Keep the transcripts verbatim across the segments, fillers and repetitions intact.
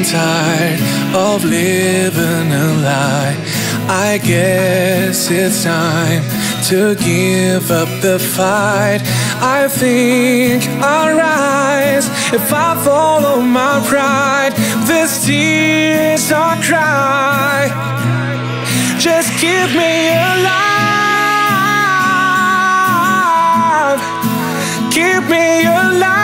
I'm tired of living a lie. I guess it's time to give up the fight. I think I'll rise if I follow my pride. This tears I'll cry. Just keep me alive. Keep me alive.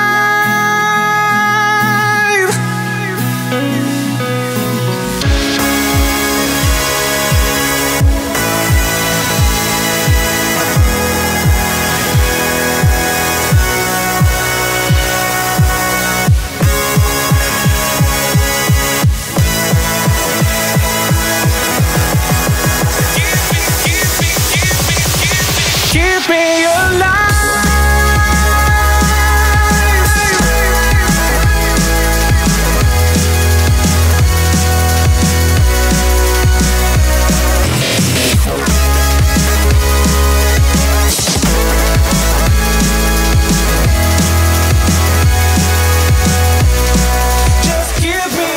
Keep me alive. Just keep me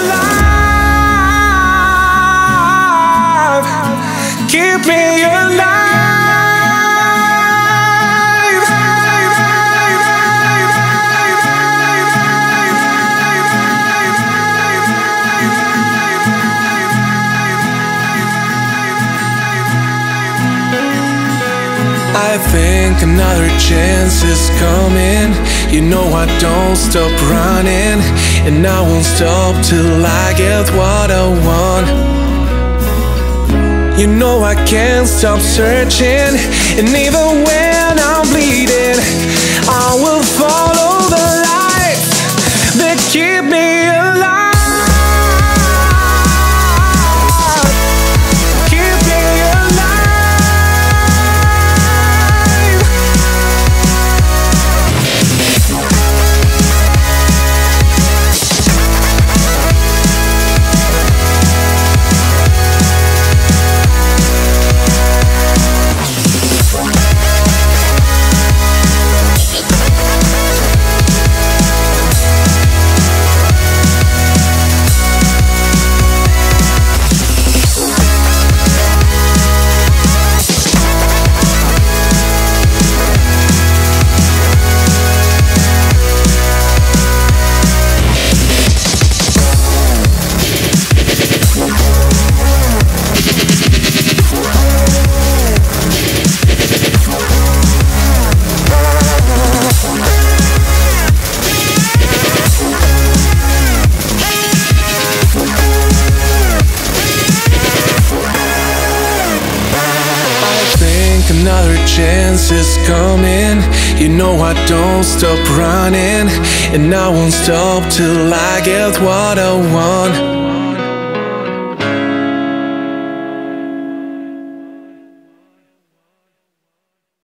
alive. Keep me alive. I think another chance is coming. You know I don't stop running, and I won't stop till I get what I want. You know I can't stop searching, and even when I'm bleeding, I will follow the lights that keep me alive. Another chance is coming. You know I don't stop running, and I won't stop till I get what I want.